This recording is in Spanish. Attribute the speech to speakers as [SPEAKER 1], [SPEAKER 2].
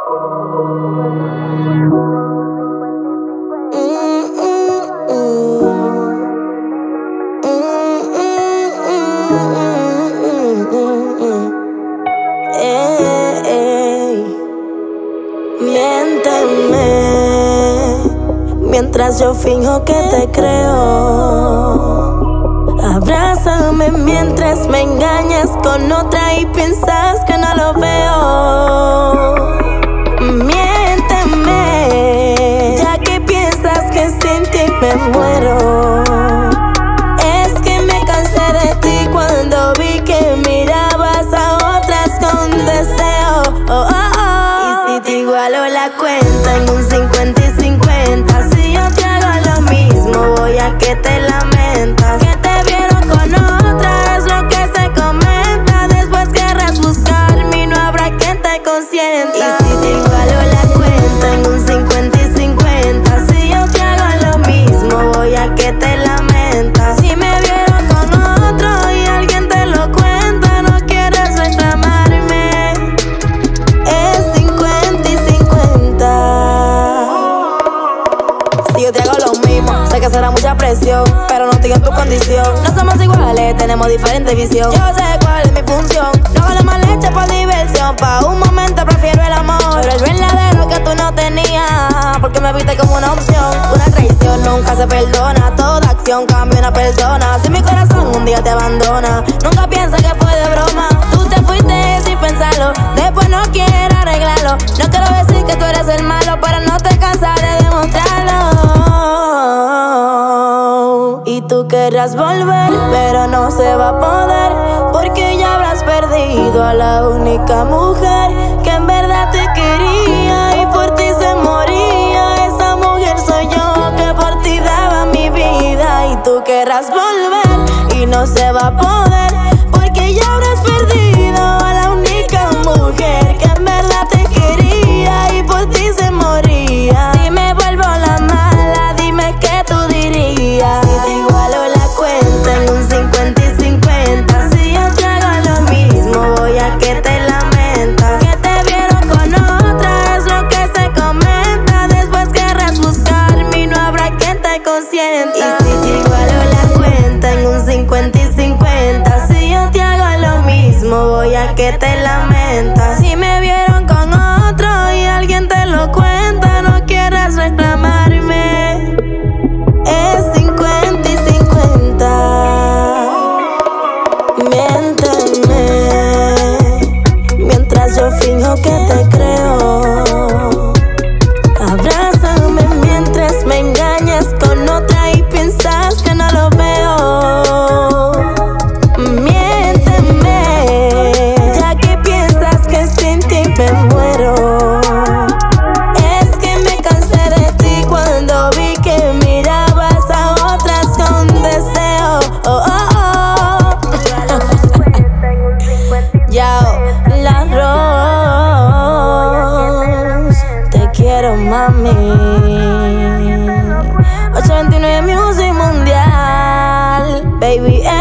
[SPEAKER 1] Miénteme mientras yo finjo que te creo. Abrázame mientras me engañas con otra y piensas que no lo veo. Miénteme, ya que piensas que sin ti me muero. Es que me cansé de ti cuando vi que mirabas a otras con deseo. Oh, oh, oh. Y si te igualo la cuenta en un 50 y 50, si yo te hago lo mismo, voy a que te lamentas. Que te vieron con otra, es lo que se comenta. Después querrás buscarme y no habrá quien te consienta. Y si te igualo la cuenta en un 50 y 50, si yo te hago lo mismo, voy a que te lamentas. Si me vieron con otro y alguien te lo cuenta, no quieres reclamarme. Es 50 y 50. Si yo te hago lo mismo, sé que será mucha presión, pero no estoy en tu condición. No somos iguales, tenemos diferente visión. Yo sé cuál es mi función. No hago la mal hecha por diversión. Pa' un momento prefiero el amor, pero el verdadero que tú no tenías, porque me viste como una opción. Una traición nunca se perdona. Toda acción cambia una persona. Si mi corazón un día te abandona, nunca pienses que fue de broma. Tú te fuiste sin pensarlo, después no quieres arreglarlo. No quiero decir que tú eres el malo, pero no te cansas de demostrarlo. Y tú querrás volver, pero no se va a poder, porque ya habrás perdido a la única mujer que en verdad te quería y por ti se moría. Esa mujer soy yo, que por ti daba mi vida. Y tú querrás volver y no se va a poder, porque ya habrás perdido a la única mujer que en verdad te quería y por ti se moría. Si me vuelvo la mala, dime qué tú dirías. Si te igualo la cuenta en un 50 y 50, si yo te hago lo mismo, voy a que te lamentas. Que te vieron con otra, es lo que se comenta. Después querrás buscarme y no habrá quien te consienta. Y si te igualo la cuenta en un 50 y 50, si yo te hago lo mismo, voy a que te lamentas. Si me vieron con otro y alguien te lo cuenta, no quieras reclamarme. Es 50 y 50. Miénteme mientras yo finjo que te creo. Abrázame mientras me engañas con otra y piensas que no lo veo. Miénteme, ya que piensas que sin ti me muero. Es que me cansé de ti cuando vi que mirabas a otras con deseo. Oh, oh, oh. Yao, la Rose, te quiero, mami. 829 Music Mundial, baby.